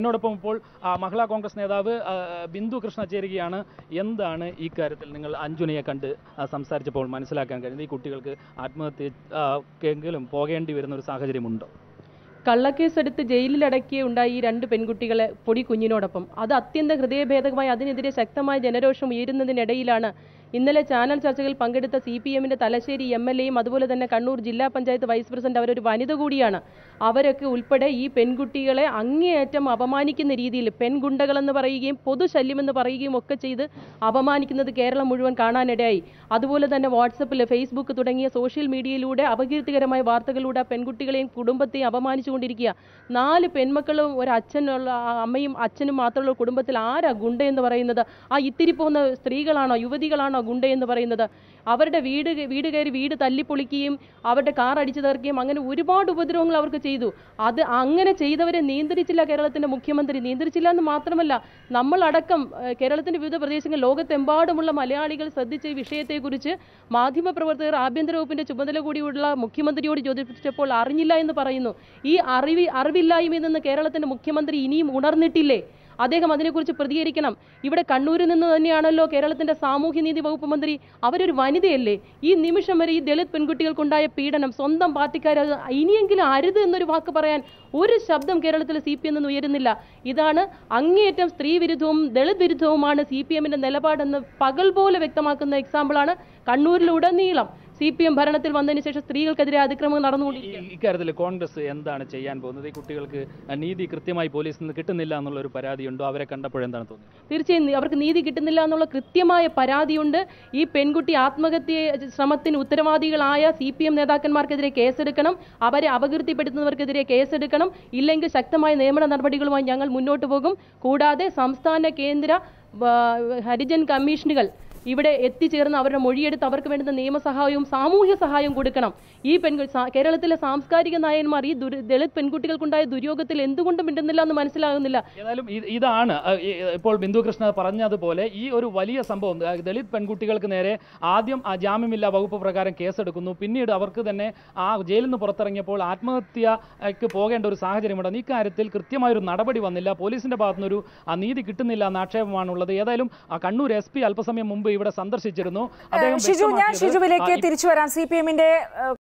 എന്നോടൊപ്പം ഇപ്പോൾ മഹിളാ കോൺഗ്രസ് നേതാവ് ബിന്ദു കൃഷ്ണ ചേരുകയാണ്. എന്താണ് ഈ കാര്യത്തിൽ നിങ്ങൾ അഞ്ജുനയെ കണ്ട് സംസാരിച്ചപ്പോൾ മനസ്സിലാക്കാൻ കഴിയുന്നത്? ഈ കുട്ടികൾക്ക് ആത്മഹത്യക്കെങ്കിലും പോകേണ്ടി വരുന്ന ഒരു സാഹചര്യമുണ്ടോ? കള്ളക്കേസെടുത്ത് ജയിലിലടക്കിയുണ്ടായി ഈ 2 പെൺകുട്ടികളെ പൊടി കുഞ്ഞിനോടൊപ്പം. അത് അത്യന്തം ഹൃദയഭേദകമായി അതിനെതിരെ ശക്തമായ ജനരോഷം ഉയരുന്നതിനിടയിലാണ് ഇന്നലെ ചാനൽ ചർച്ചകളിൽ പങ്കെടുത്ത CPM-ന്റെ തലശ്ശേരി MLA-യും അതുപോലെ തന്നെ കണ്ണൂർ ജില്ലാ പഞ്ചായത്ത് വൈസ് പ്രസിഡന്റ് അവരൊരു വനിത കൂടിയാണ്. അവരൊക്കെ ഉൾപ്പെടെ ഈ പെൺകുട്ടികളെ അങ്ങേയറ്റം അപമാനിക്കുന്ന രീതിയിൽ പെൺഗുണ്ടകളെന്ന് പറയുകയും പൊതുശല്യമെന്ന് പറയുകയും ഒക്കെ ചെയ്ത് അപമാനിക്കുന്നത് കേരളം മുഴുവൻ കാണാനിടയായി. അതുപോലെ തന്നെ വാട്സപ്പിൽ, ഫേസ്ബുക്ക് തുടങ്ങിയ സോഷ്യൽ മീഡിയയിലൂടെ അപകീർത്തികരമായ വാർത്തകളിലൂടെ പെൺകുട്ടികളെയും കുടുംബത്തെയും അപമാനിച്ചുകൊണ്ടിരിക്കുക. 4 പെൺമക്കളും ഒരു അച്ഛനുള്ള അമ്മയും അച്ഛനും മാത്രമുള്ള കുടുംബത്തിൽ ആരാ ഗുണ്ടയെന്ന് പറയുന്നത്? ആ ഇത്തിരി പോകുന്ന സ്ത്രീകളാണോ, യുവതികളാണോ ഗുണ്ടയെന്ന് പറയുന്നത്? അവരുടെ വീട് കയറി വീട് തല്ലിപ്പൊളിക്കുകയും അവരുടെ കാർ അടിച്ചു തീർക്കുകയും അങ്ങനെ ഒരുപാട് ഉപദ്രവങ്ങൾ അവർക്ക് ചെയ്തു. അത് അങ്ങനെ ചെയ്തവരെ നിയന്ത്രിച്ചില്ല കേരളത്തിന്റെ മുഖ്യമന്ത്രി. നിയന്ത്രിച്ചില്ല എന്ന് മാത്രമല്ല, നമ്മളടക്കം കേരളത്തിന്റെ വിവിധ പ്രദേശങ്ങൾ ലോകത്തെമ്പാടുമുള്ള മലയാളികൾ ശ്രദ്ധിച്ച ഈ വിഷയത്തെക്കുറിച്ച് മാധ്യമപ്രവർത്തകർ ആഭ്യന്തര വകുപ്പിന്റെ ചുമതല കൂടിയുള്ള മുഖ്യമന്ത്രിയോട് ചോദിച്ചപ്പോൾ അറിഞ്ഞില്ല എന്ന് പറയുന്നു. ഈ അറിവില്ലായ്മയിൽ നിന്ന് കേരളത്തിന്റെ മുഖ്യമന്ത്രി ഇനിയും ഉണർന്നിട്ടില്ലേ? അദ്ദേഹം അതിനെക്കുറിച്ച് പ്രതികരിക്കണം. ഇവിടെ കണ്ണൂരിൽ നിന്ന് തന്നെയാണല്ലോ കേരളത്തിന്റെ സാമൂഹ്യനീതി വകുപ്പ് മന്ത്രി. അവരൊരു വനിതയല്ലേ? ഈ നിമിഷം വരെ ഈ ദളിത് പെൺകുട്ടികൾക്കുണ്ടായ പീഡനം സ്വന്തം പാർട്ടിക്കാർ ഇനിയെങ്കിലും അരുത് എന്നൊരു വാക്ക് പറയാൻ ഒരു ശബ്ദം കേരളത്തിൽ CPM നിന്ന് ഉയരുന്നില്ല. ഇതാണ് അങ്ങേയറ്റം സ്ത്രീ വിരുദ്ധവും ദളിത് വിരുദ്ധവുമാണ് CPM-ന്റെ നിലപാടെന്ന് പകൽ പോലെ വ്യക്തമാക്കുന്ന എക്സാമ്പിളാണ് കണ്ണൂരിലുടനീളം CPM ഭരണത്തിൽ വന്നതിന് ശേഷം സ്ത്രീകൾക്കെതിരെ അതിക്രമങ്ങൾ നടന്നുകൊണ്ടിരിക്കുകയാണ്. ഇക്കാര്യത്തിൽ കോൺഗ്രസ് എന്താണ് ചെയ്യാൻ പോകുന്നത്? ഈ കുട്ടികൾക്ക് നീതി കൃത്യമായി പോലീസിൽ നിന്ന് കിട്ടുന്നില്ല എന്നുള്ളൊരു പരാതിയുണ്ടോ? അവരെ കണ്ടപ്പോഴെന്താണ് തോന്നുന്നത്? തീർച്ചയായും അവർക്ക് നീതി കിട്ടുന്നില്ല എന്നുള്ള കൃത്യമായ പരാതിയുണ്ട്. ഈ പെൺകുട്ടി ആത്മഹത്യ ശ്രമത്തിന് ഉത്തരവാദികളായ CPM നേതാക്കന്മാർക്കെതിരെ കേസെടുക്കണം. അവരെ അപകീർത്തിപ്പെടുത്തുന്നവർക്കെതിരെ കേസെടുക്കണം. ഇല്ലെങ്കിൽ ശക്തമായ നിയമന നടപടികളുമായി ഞങ്ങൾ മുന്നോട്ട് പോകും. കൂടാതെ സംസ്ഥാന കേന്ദ്ര ഹരിജൻ കമ്മീഷനുകൾ ഇവിടെ എത്തിച്ചേർന്ന് അവരുടെ മൊഴിയെടുത്ത് അവർക്ക് വേണ്ടുന്ന നിയമസഹായവും സാമൂഹ്യ സഹായവും കൊടുക്കണം. ഈ കേരളത്തിലെ സാംസ്കാരിക നായന്മാർ ഈ ദളിത് പെൺകുട്ടികൾക്കുണ്ടായ ദുര്യോഗത്തിൽ എന്തുകൊണ്ടും മിണ്ടുന്നില്ല എന്ന് മനസ്സിലാകുന്നില്ല. ഏതായാലും ഇതാണ് ഇപ്പോൾ ബിന്ദു കൃഷ്ണ പറഞ്ഞതുപോലെ ഈ ഒരു വലിയ സംഭവം. ദളിത് പെൺകുട്ടികൾക്ക് നേരെ ആദ്യം ജാമ്യമില്ലാ വകുപ്പ് പ്രകാരം കേസെടുക്കുന്നു. പിന്നീട് അവർക്ക് തന്നെ ആ ജയിലിൽ നിന്ന് പുറത്തിറങ്ങിയപ്പോൾ ആത്മഹത്യക്ക് പോകേണ്ട ഒരു സാഹചര്യമുണ്ട്. ഇക്കാര്യത്തിൽ കൃത്യമായൊരു നടപടി വന്നില്ല. പോലീസിന്റെ ഭാഗത്തുനിന്നൊരു നീതി കിട്ടുന്നില്ല എന്ന ആക്ഷേപമാണുള്ളത്. ഏതായാലും കണ്ണൂർ SP അല്പസമയം മുമ്പ് ഇവിടെ സന്ദർശിച്ചിരുന്നു. ഷിജുവിലേക്ക് തിരിച്ചു വരാം. CPM-ന്റെ